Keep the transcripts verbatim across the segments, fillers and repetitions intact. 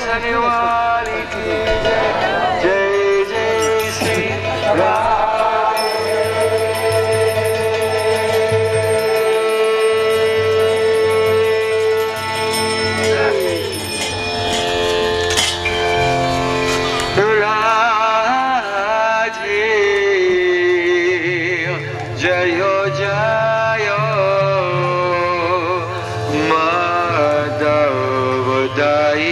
बसने वाली की जय, जय जय श्री राम। जयो जयो माधव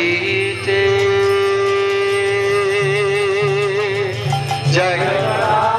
दाईते जय।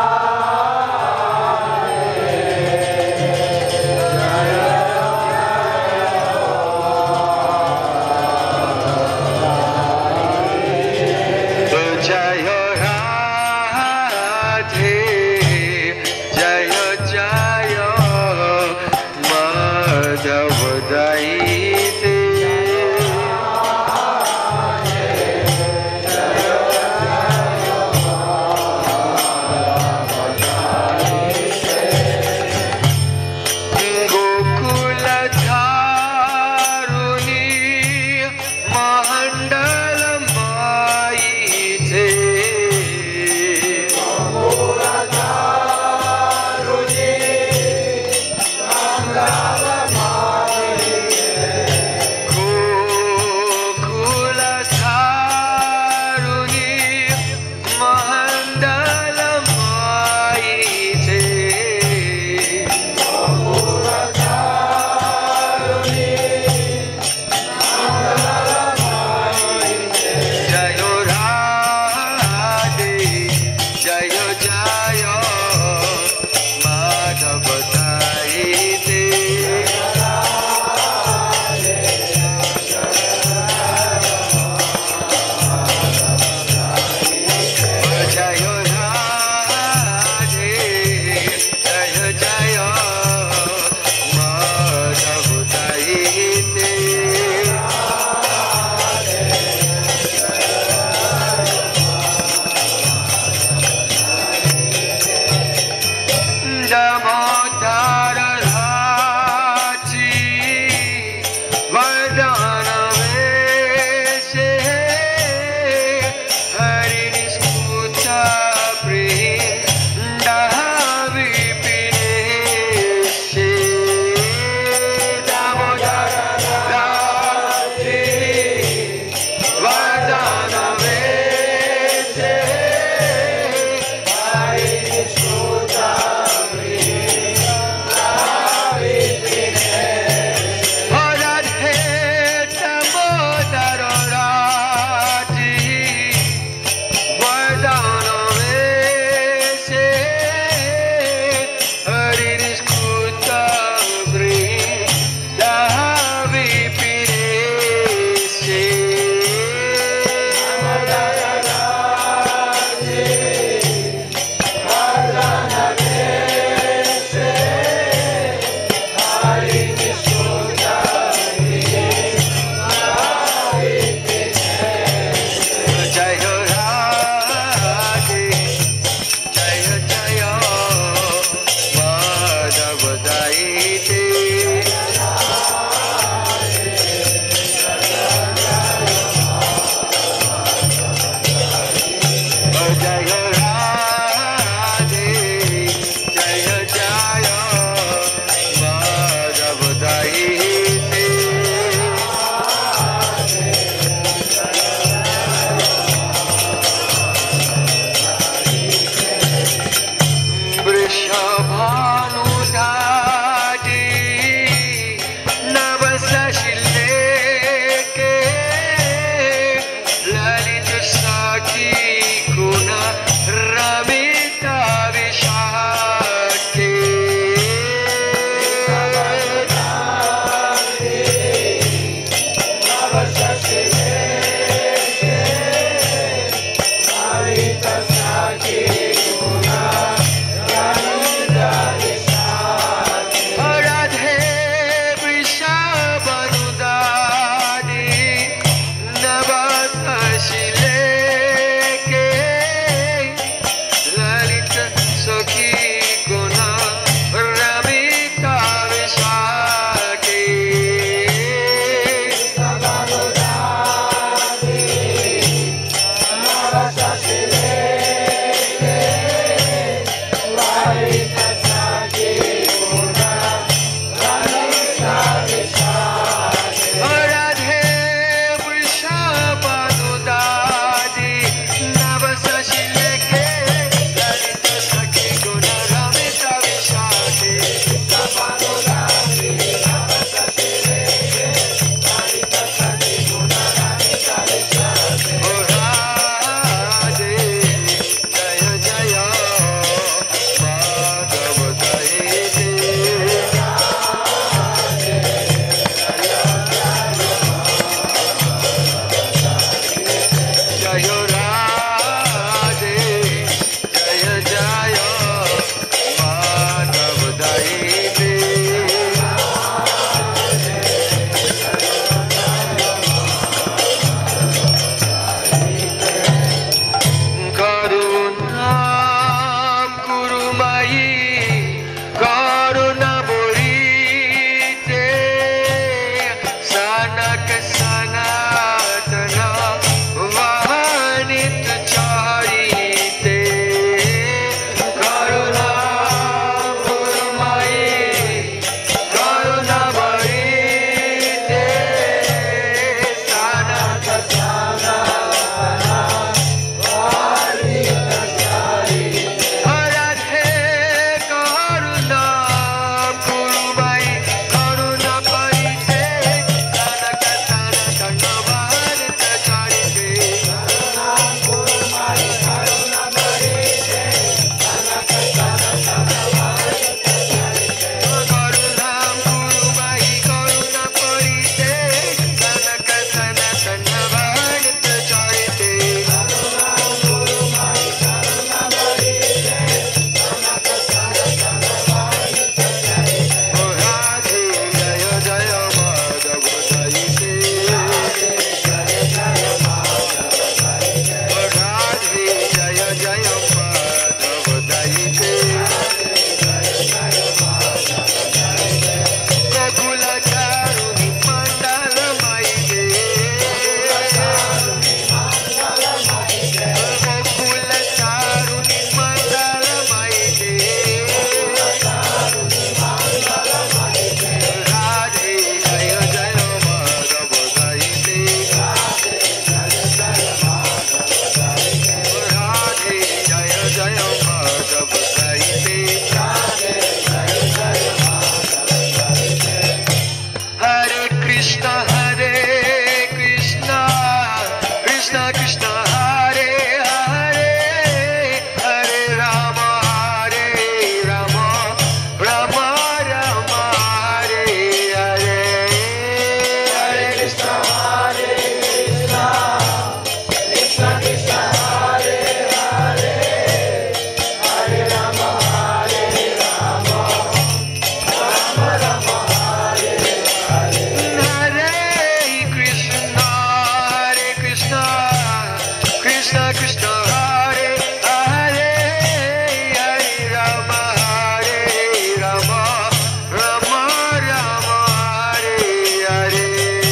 Krishna Krishna Hare Hare Hare Rama Hare Rama Rama Rama Hare Hare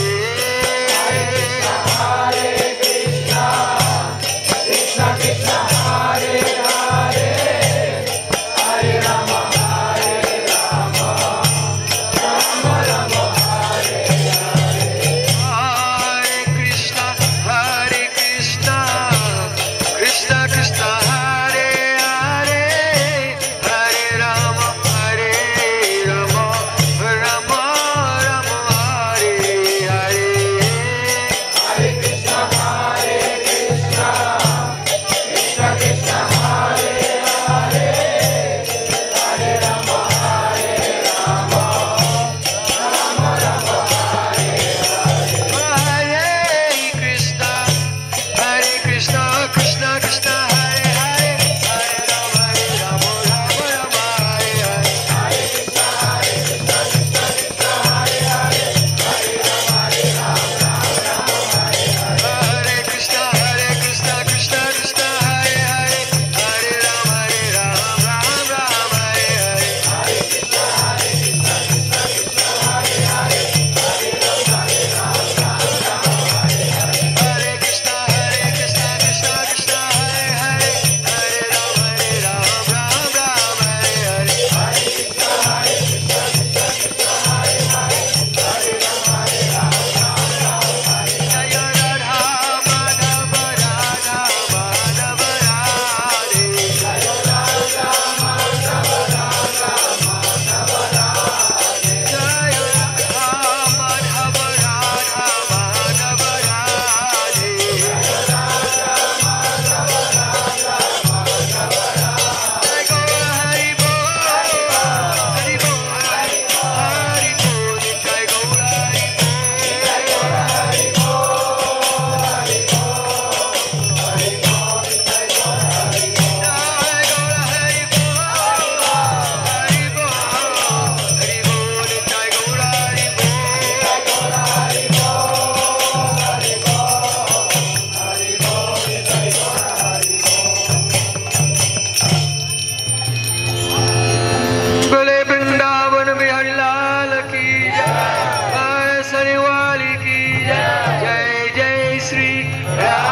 Hare Krishna Krishna Krishna Hare Hare Hare Rama Hare Rama Rama Rama Hare Hare Hare Krishna Hare Krishna Krishna Krishna Hare Hare Hare Rama Hare Rama Rama Rama Hare Hare Hare Krishna Hare Krishna Krishna Krishna Hare Hare Hare Rama Hare Rama Rama Rama Hare Hare Krishna Hare Krishna Krishna Krishna Hare Hare Hare Rama Hare Rama Rama Rama Hare Hare Hare Krishna Hare Krishna Krishna Krishna Hare Hare Hare Rama Hare Rama Rama Rama Hare Hare Hare Krishna Hare Krishna Krishna Krishna Hare Hare Hare Rama Hare Rama Rama Rama Hare Hare Hare Krishna Hare Krishna Krishna Krishna Hare Hare Hare Rama Hare Rama Rama Rama Hare Hare Hare Krishna Hare Krishna Krishna Krishna Hare Hare Hare Rama Hare Rama Rama Rama Hare Hare Hare Krishna Hare Krishna Krishna Krishna Hare Hare Hare Rama Hare Rama Rama Rama Hare Jaya Radha Madhava Radha Madhava Radhe Jaya Radha Madhava Radha Madhava Radhe Jaya Radha Madhava Radha Madhava Radhe Jaya Radha Madhava Radha Madhava Radhe Jai Gaura Hari Bol Hari Bol Hari Bol Jai Gaura Hari Bol Jai Gaura Hari Bol Hari Bol Jai Gaura Hari Bol Jai Gaura Hari Bol Hari Bol Jai Gaura Hari Bol Jai Gaura Hari Bol Hari Bol Jai Gaura Hari Bol Hari Bol Jai Gaura Hari Bol बोले वृंदावन बिहारी लाल की जय, बांसुरी वाली की जय, जय जय श्री राम।